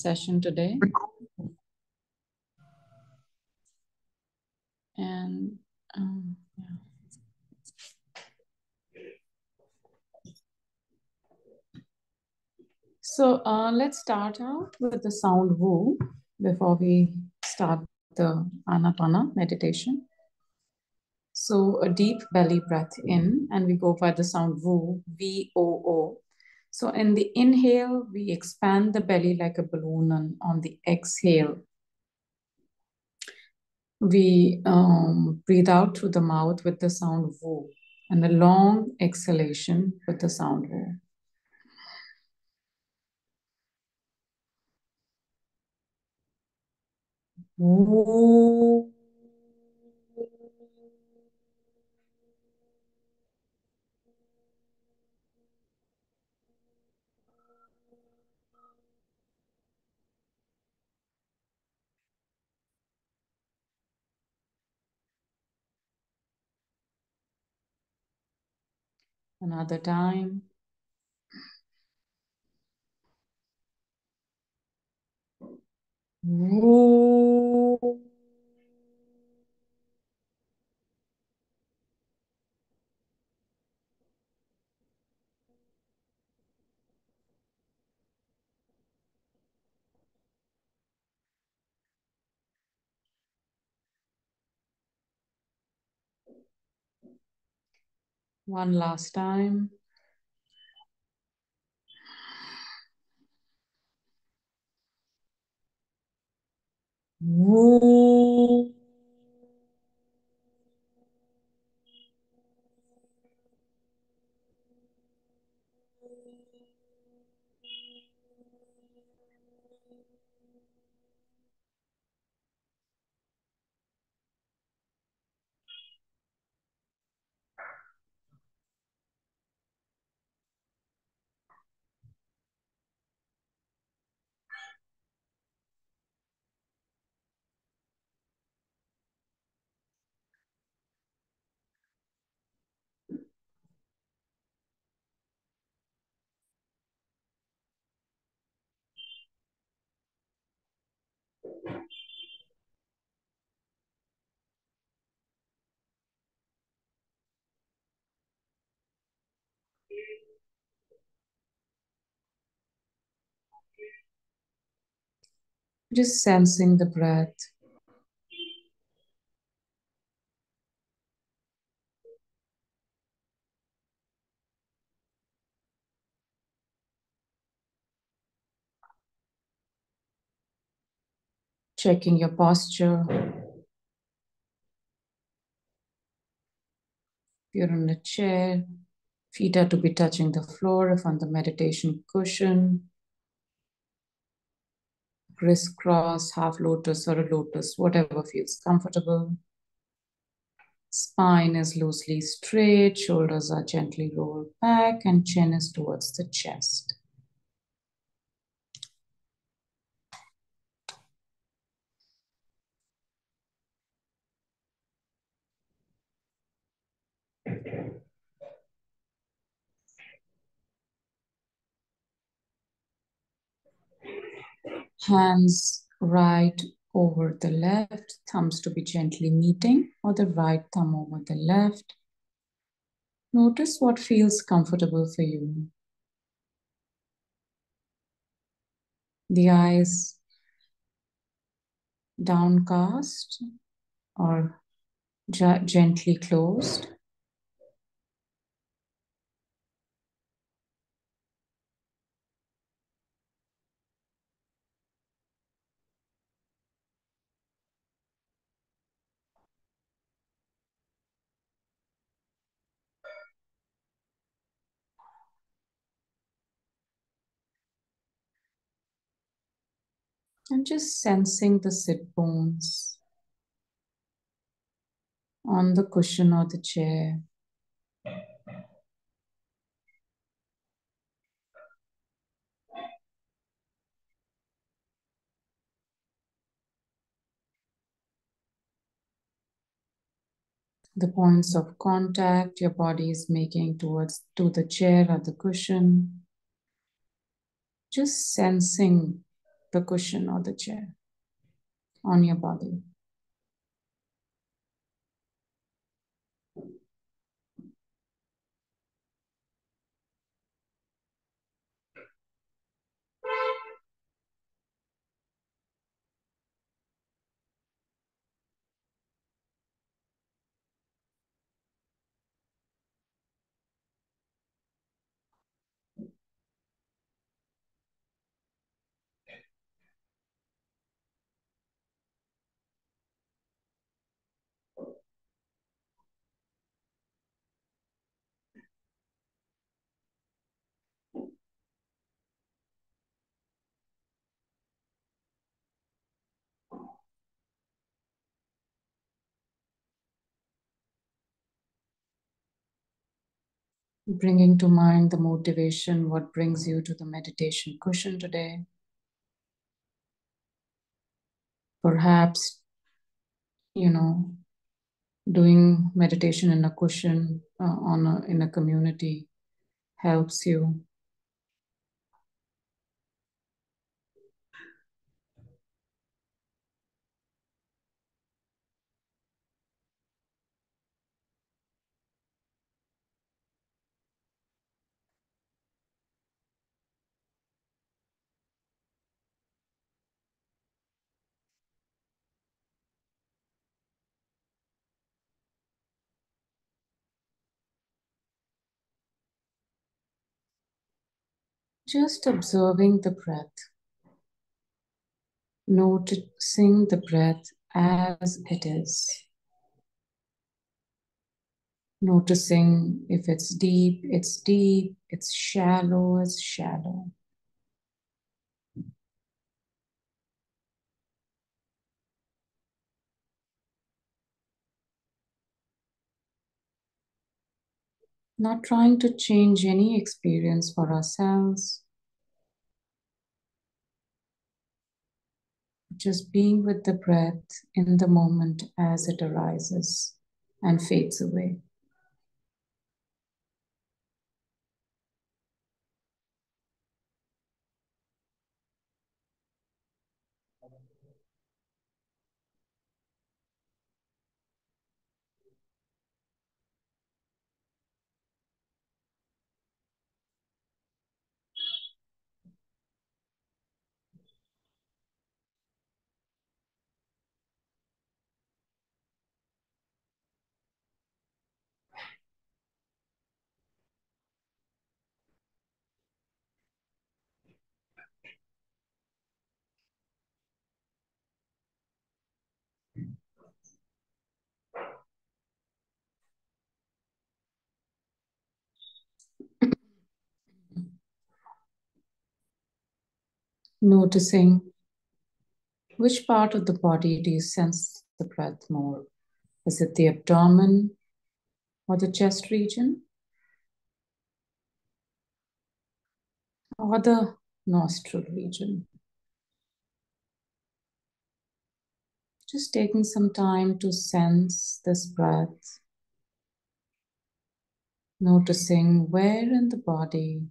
session today. And yeah. So let's start out with the sound woo before we start the Anapana meditation. So a deep belly breath in, and we go by the sound woo, V-O-O. So in the inhale, we expand the belly like a balloon, and on the exhale, we breathe out through the mouth with the sound woo, and a long exhalation with the sound woo. Woo. Another time. Woo. One last time. Woo. Just sensing the breath. Checking your posture. If you're in a chair, feet are to be touching the floor. If on the meditation cushion, crisscross, half lotus, or a lotus, whatever feels comfortable. Spine is loosely straight, shoulders are gently rolled back, and chin is towards the chest. Hands right over the left, thumbs to be gently meeting, or the right thumb over the left. Notice what feels comfortable for you. The eyes downcast or gently closed. And just sensing the sit bones on the cushion or the chair. The points of contact your body is making to the chair or the cushion. Just sensing the cushion or the chair on your body. Bringing to mind the motivation, what brings you to the meditation cushion today. Perhaps, doing meditation in a cushion in a community helps you. Just observing the breath, noticing the breath as it is. Noticing if it's deep, it's deep, it's shallow, it's shallow. Not trying to change any experience for ourselves, just being with the breath in the moment as it arises and fades away. Noticing which part of the body do you sense the breath more? Is it the abdomen or the chest region or the nostril region? Just taking some time to sense this breath, noticing where in the body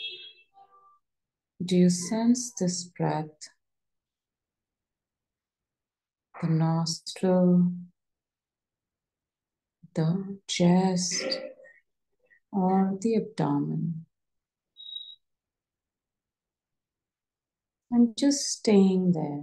do you sense this breath? The nostril, the chest, or the abdomen. And just staying there.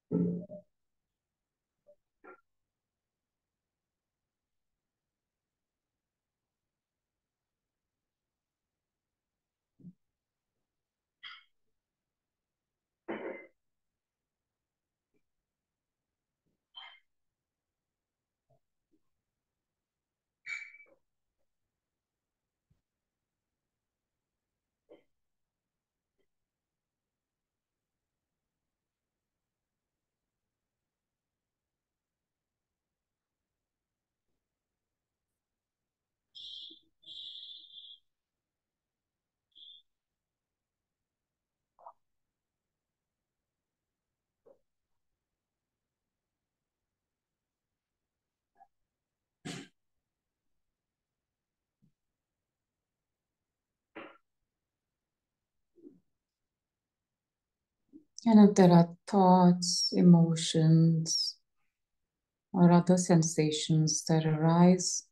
And if there are thoughts, emotions, or other sensations that arise,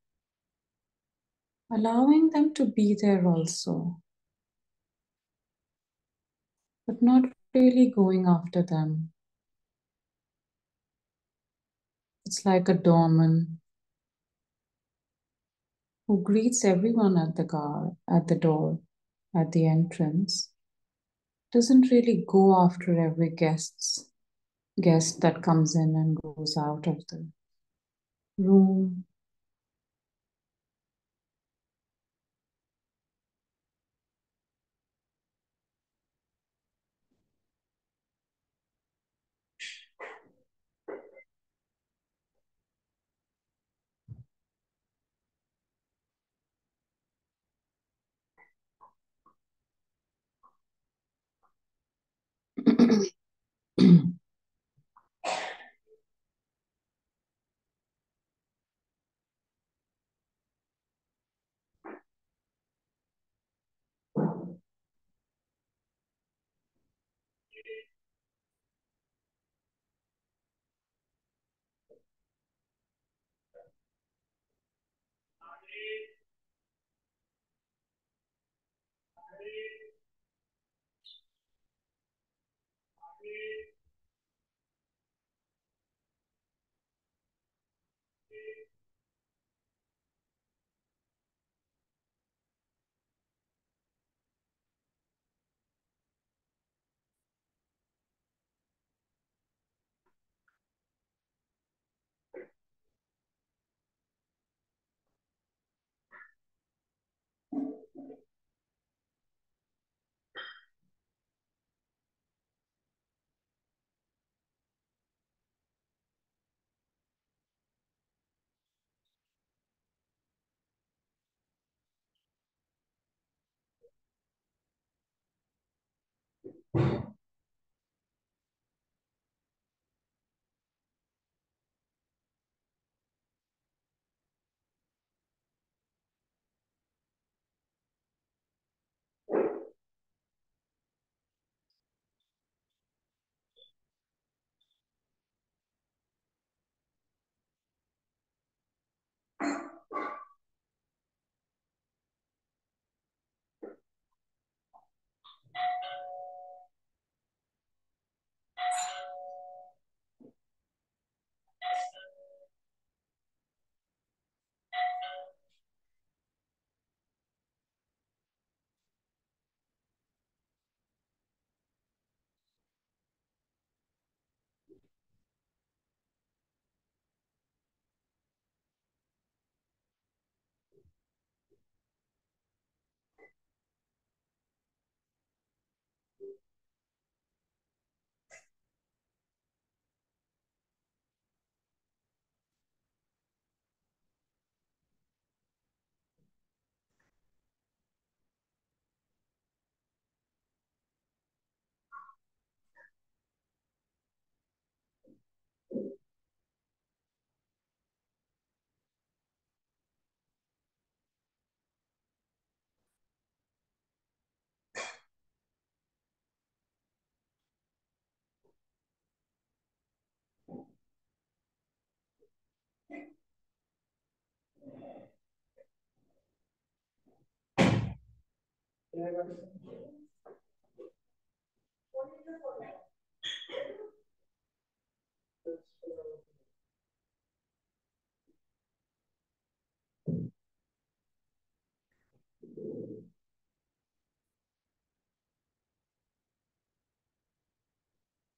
allowing them to be there also, but not really going after them. It's like a doorman who greets everyone at the car, at the door, at the entrance, doesn't really go after every guest that comes in and goes out of the room.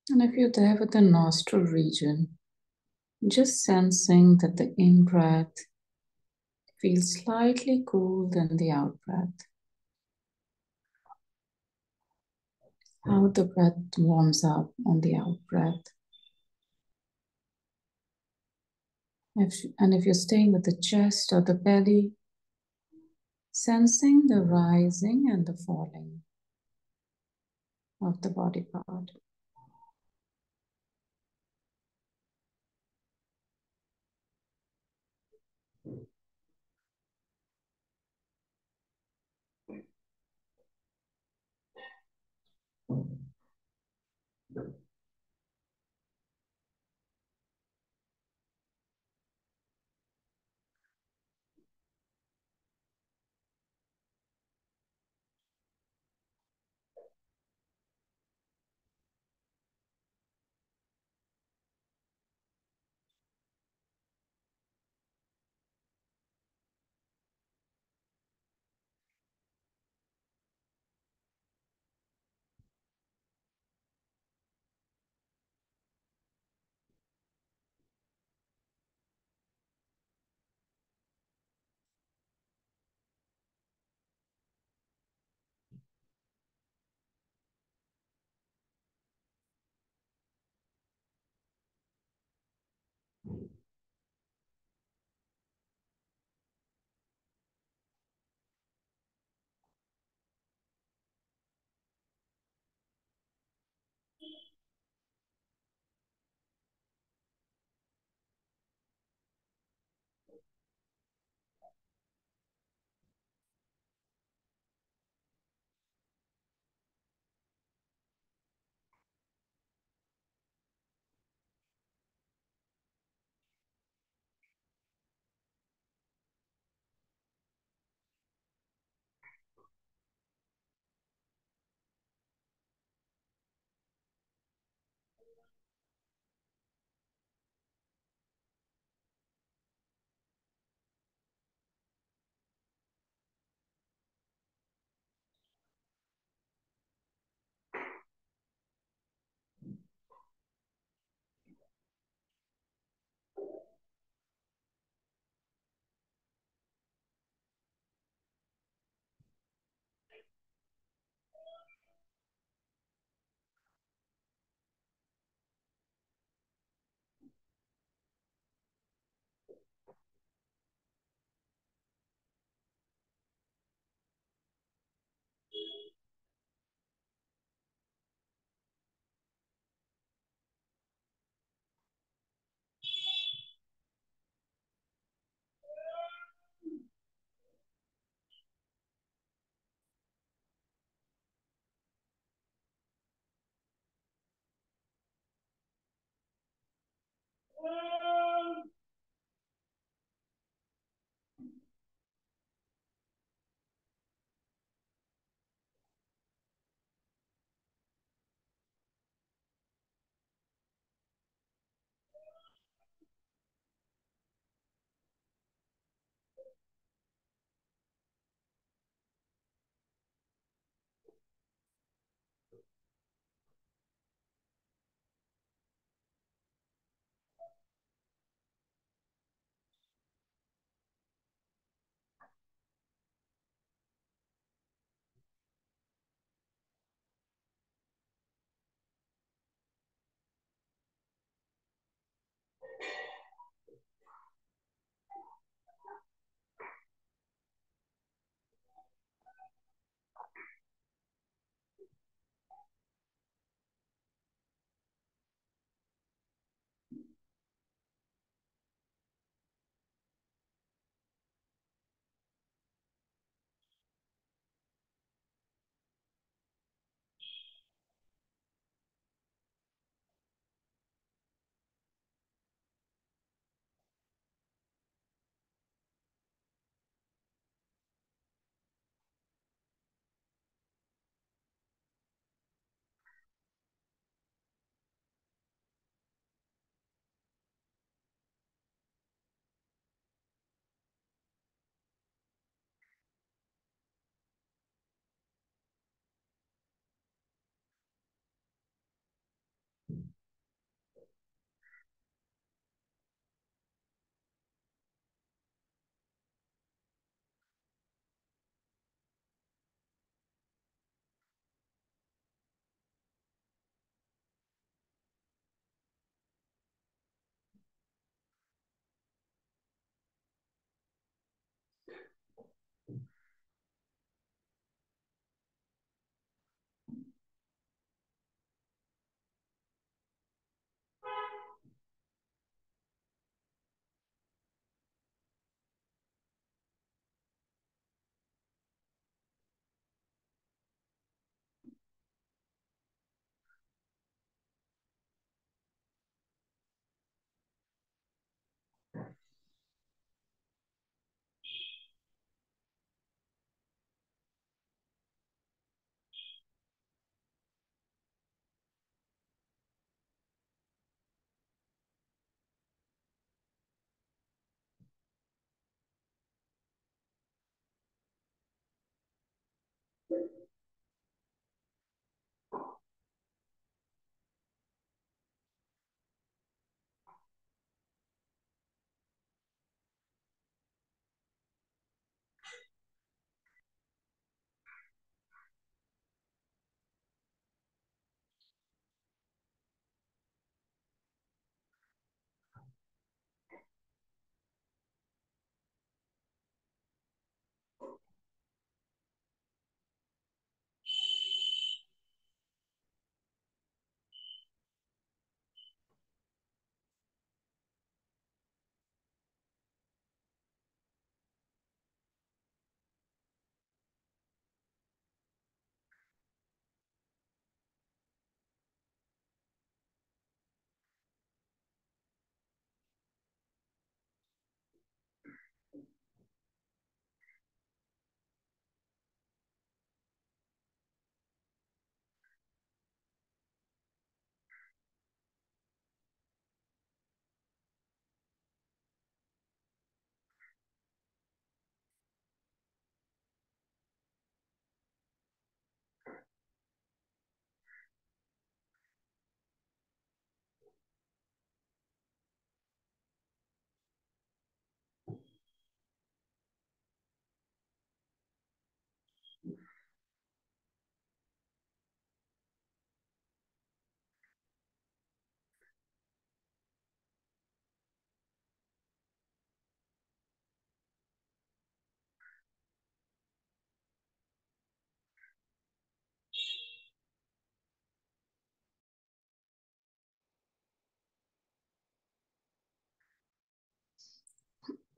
And if you're there with the nostril region, just sensing that the in breath feels slightly cool than the out breath. How the breath warms up on the out breath. And if you're staying with the chest or the belly, sensing the rising and the falling of the body part.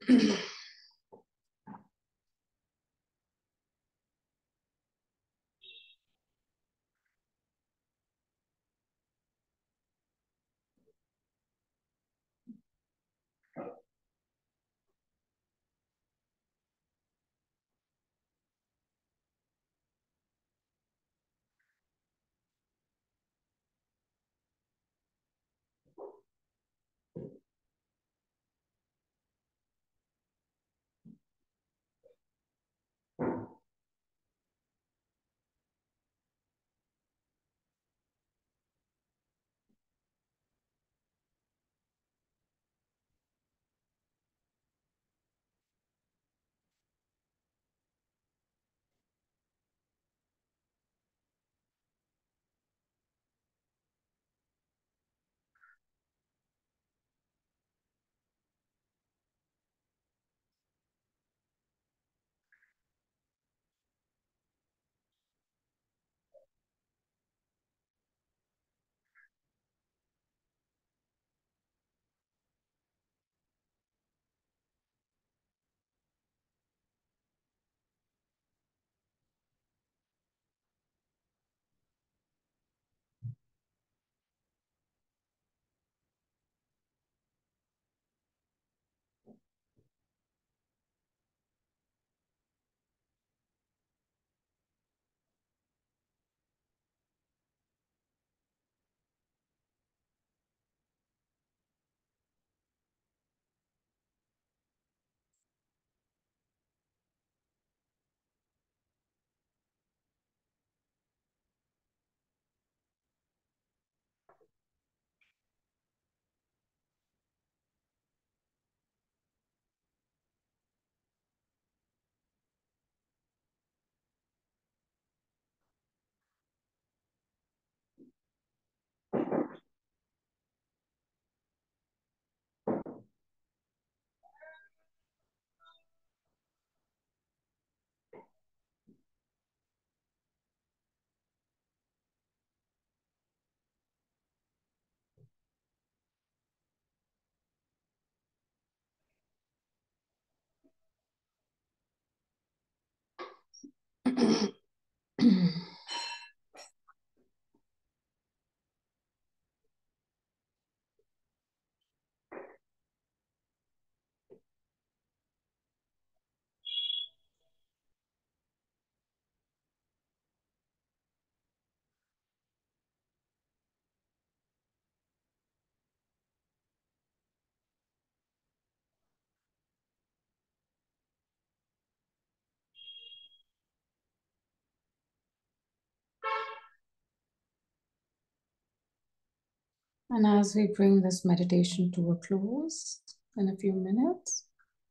And as we bring this meditation to a close in a few minutes,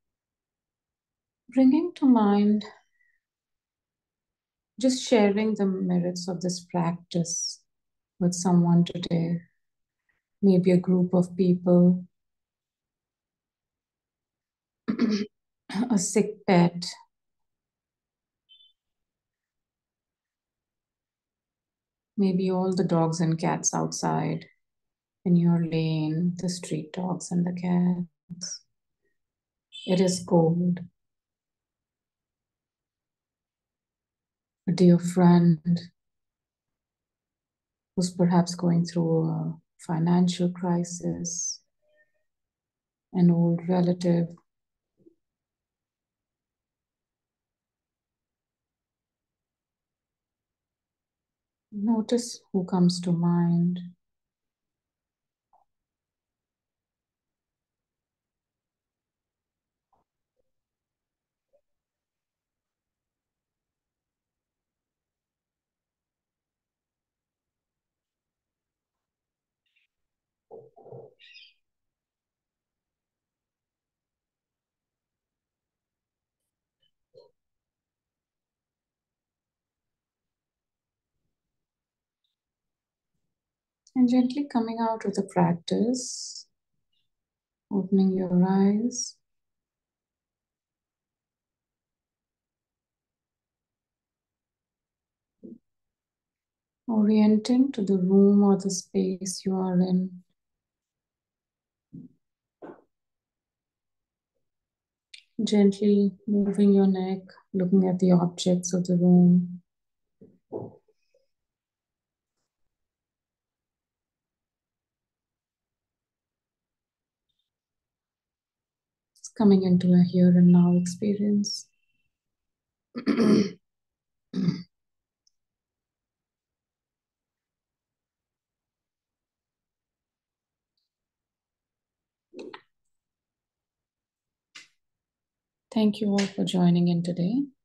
bringing to mind just sharing the merits of this practice with someone today, maybe a group of people, a sick pet, maybe all the dogs and cats outside in your lane, the street dogs and the cats. It is cold. A dear friend who's perhaps going through a financial crisis, an old relative. Notice who comes to mind. And gently coming out of the practice, opening your eyes, orienting to the room or the space you are in. Gently moving your neck, looking at the objects of the room. It's coming into a here and now experience. Thank you all for joining in today.